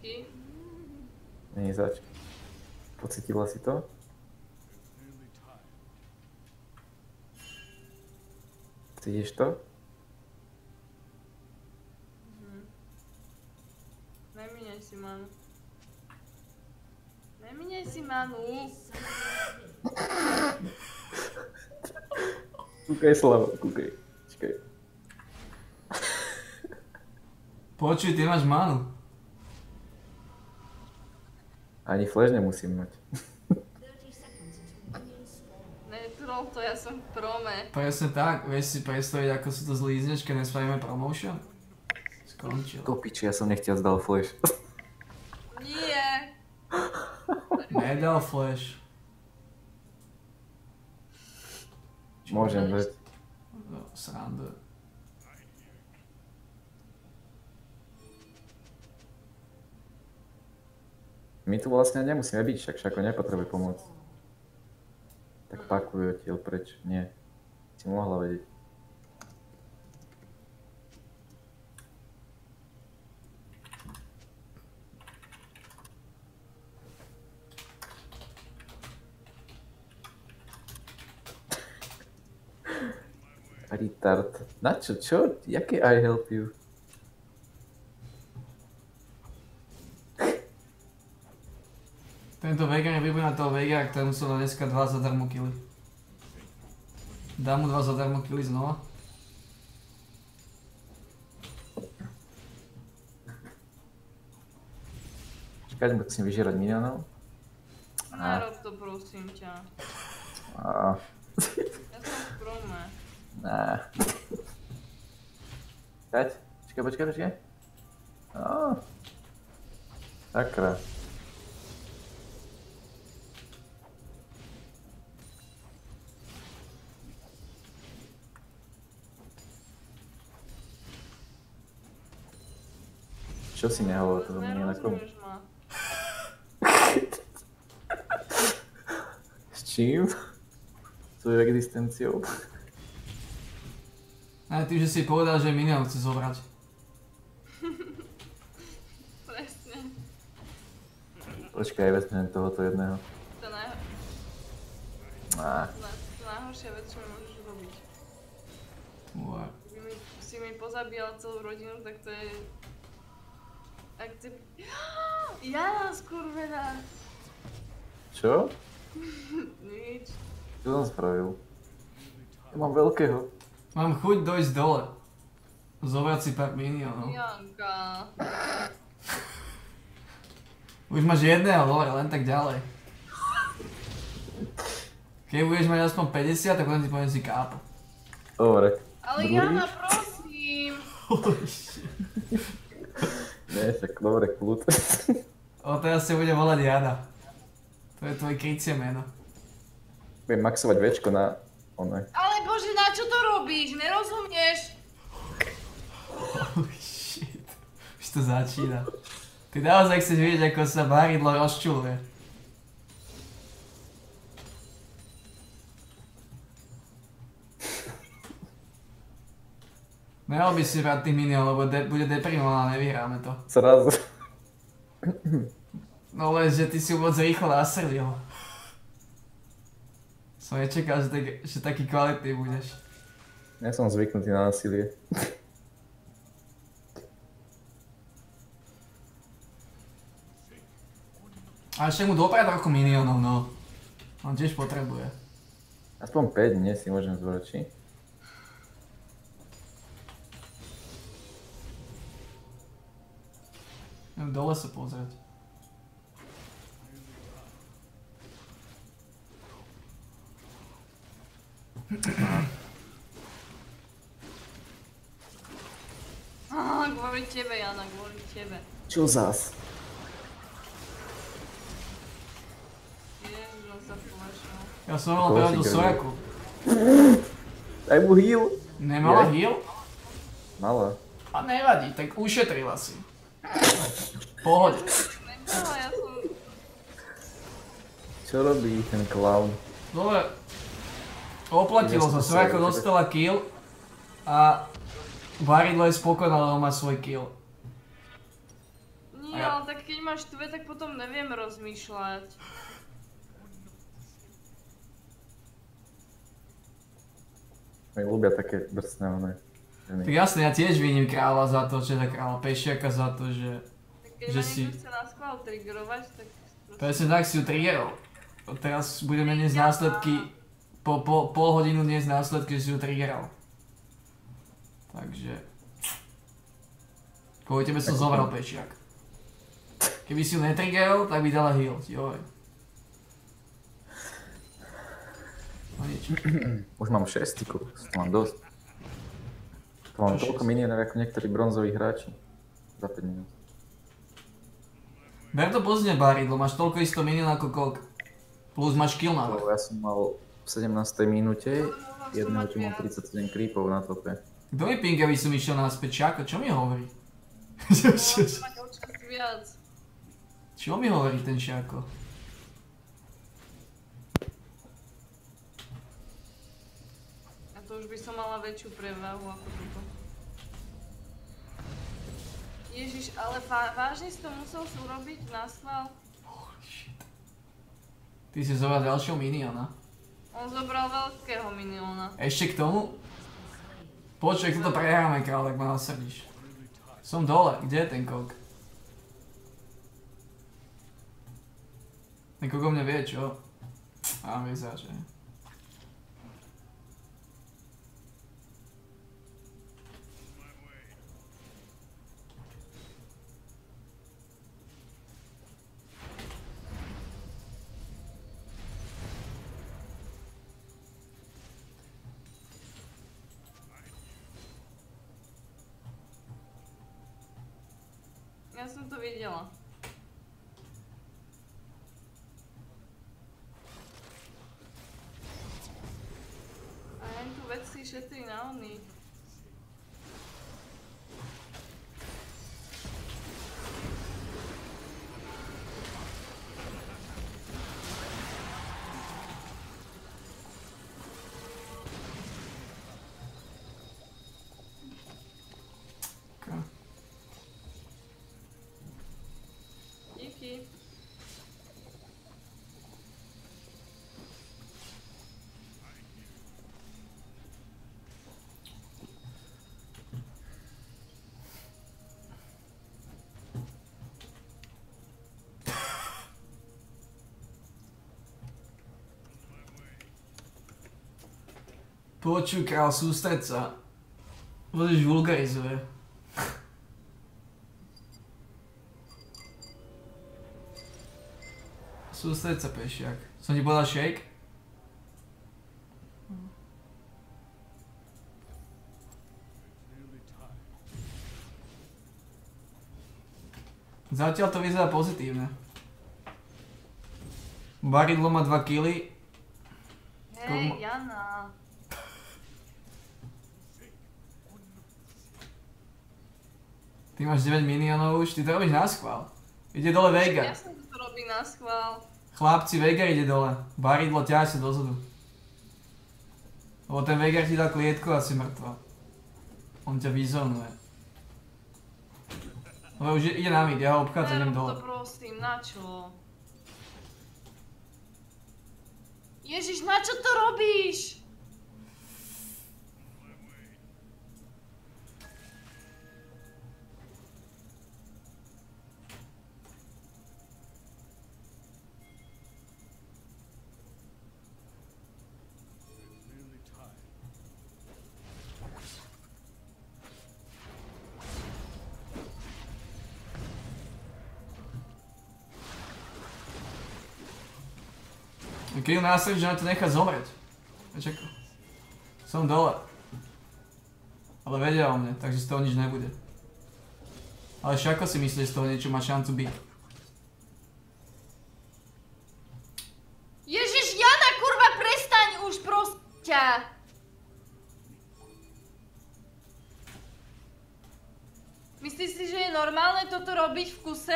začky. Nie zač. Pocítila si to? Cítiš to? Nemíňaj si manu. Nemíňaj si manu. Kúkaj, Slavo, kúkaj. Čakaj. Počuj, ty máš manu. Ani flash nemusím mať. Netrol to, ja som v prome. Presne tak, vieš si predstaviť, ako si to zlízneš, keď nespravíme promotion? Skončil. Do piči, ja som nechtiac dal flash. Nie. Nedal flash. Môžem dať. No, srandu. My tu vlastne nemusíme byť, však Šako nepotrebuje pomoc. Tak pakujú odtiaľ preč. Nie. Si mohla vedieť. Retard. Na čo? Čo? Jaké I help you? Tento Vega nepripomína toho Vega, ktorému som dal dneska 2 zadarmo killy. Dám mu 2 zadarmo killy znova. Čakať, musím vyžerať minionov. Nerob to, prosím ťa. Ja som v prome. Počkaj. Sakra. Čo si nehovoril, to nie je na komu? Nerozumíš ma. S čím? Svojou existenciou? Aj tým, že si povedal, že minion chce zobrať. Presne. Počkaj, vezmem tohoto jedného. To najhoršia vec, čo mi môžeš robiť. Keby si mi pozabíjal celú rodinu, tak to je... Jana, skurvená! Čo? Nič. Čo som spravil? Ja mám veľkého. Mám chuť dojsť dole. Zobrať si pár minionov. Janka. Už máš jedného, dobre, len tak ďalej. Keď budeš mať aspoň 50, tak len ti poviem si kápo. Dobre. Ale Jana, prosím! Nie, tak dobre, kľud. Teraz sa bude volať Jana. To je tvoje krycie meno. Budem maxovať Včko na one. Ale bože, na čo to robíš? Nerozumieš? Holy shit. Už to začína. Ty naozaj chceš vidieť, ako sa Baridlo rozčuluje. Nehal by si brať tých minion, lebo bude deprimovaná, nevyhráme to. Zrazu. No len, že ty si moc rýchlo nastrelil. Som nečakal, že taký kvalitný budeš. Ja som zvyknutý na násilie. A ešte mu doprať trochu minionov, no. On tiež potrebuje. Aspoň 5 dnes si môžem zvrať, či? Idem dole sa pozrieť. Kvôli tebe, Jana, kvôli tebe. Čo zás? Ježiš, on sa flašil. Ja som mal pravdu Soraku. Daj mu heal. Nemala heal? Mala. A nevadí, tak ušetrila si. Pohode. Nemala, ja som... Čo robí ten clown? Dobre. Oplatilo sa, Sorako dostala kill a Baridlo je spokojná, lebo má svoj kill. Nie, ale tak keď máš tve, tak potom neviem rozmýšľať. Mi ľúbia také drsné one. Tak jasne, ja tiež viním kráľa za to, že kráľa Pešiaka za to, že... Tak keď Že ma si- niekto chce na schvál triggerovať, tak... Presne tak si ju triggerol. Teraz budeme dnes následky... Po pol hodinu dnes následky, že si ju triggeral. Takže... Kvôli tebe som zomrel Pešiak. Keby si ju netriggerol, tak by dala heal, joj. No nič. Už mám 6, to mám dosť. To mám toľko minionov ako niektorí bronzoví hráči. Za 5 minút. Ber to pozne, Baridlo, máš toľko isto minion ako Kok. Plus máš kill na Ja som mal v 17. minúte, jedného tu mám 37 creepov na tope. Kto mi pinga, aby som išiel naspäť? Čako, čo mi hovorí? Mať občas viac. Čo mi hovorí ten Šako? A to už by som mala väčšiu prevahu ako toto. Ježiš, ale vážne si to musel urobiť na schvál? Ty si zobral ďalšieho miniona. On zobral veľkého minióna. Ešte k tomu? Počkaj, toto prehráme, kráľ, tak ma nasrdíš. Som dole, kde je ten Kok? Ten Kok o mne vie, čo? Á, vyzerá, že? Ja som to videla. A ja tu veci šetrí na oný. Díky. Počuj, král, sústreď sa. Budeš vulgarizuje. Sústreď sa, Pešiak. Som ti povedal shake? Zatiaľ to vyzerá pozitívne. Baridlo má 2 killy. Hej, Jana. Ty máš 9 minionov už, ty to robíš na schvál. Ide dole Veigar. Ja som to robí na schvál. Chlapci, Veigar ide dole. Baridlo, ťahaj sa dozadu. Lebo ten Veigar ti dal klietku a si mŕtva. On ťa vyzónuje. Ale už ide na mid, ja ho obchádzam, idem Nerob dole. to prosím, na čo? Ježiš, na čo to robíš? Keď ju následíš, že ma to nechá zomrieť. Čakaj. Som dole. Ale vedia o mne, takže z toho nič nebude. Ale Šako si myslí, že z toho niečo má šancu byť. Ježiš, Jana, kurva, prestaň už, prosím ťa. Myslíš si, že je normálne toto robiť v kuse?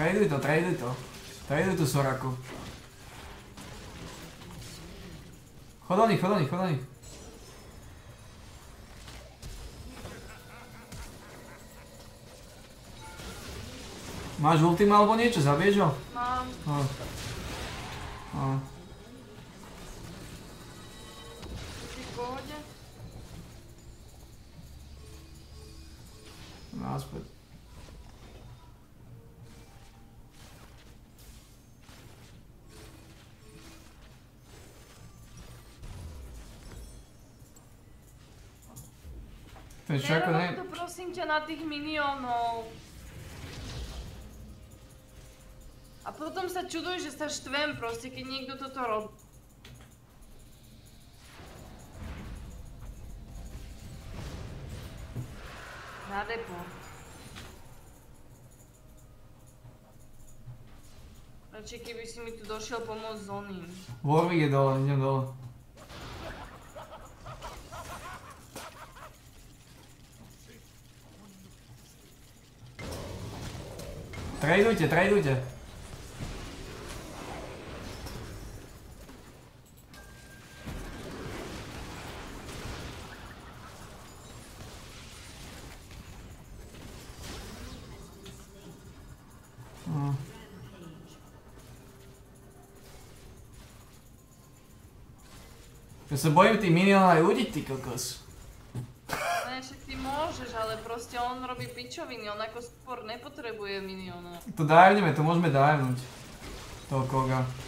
Traduj to. Traduj tú Soraku. Chod do nich. Máš ultima alebo niečo? Zabiješ ho? Mám. No. Si v pohode? Naspäť. Ten Šako Nerob to prosím ťa na tých miniónov. A potom sa čuduj, že sa štvem proste, keď niekto toto robí. Na deport. Radšej keby si mi tu došiel pomôcť s oným. Warwick je dole, idem dole. Tradujte. Ja sa bojím tých minionov aj udiť, ty kokos. Ne, však ty môžeš, ale proste on robí pičoviny, on ako support nepotrebuje minióna. To dajvneme, to môžeme dajvnúť. Toho koga.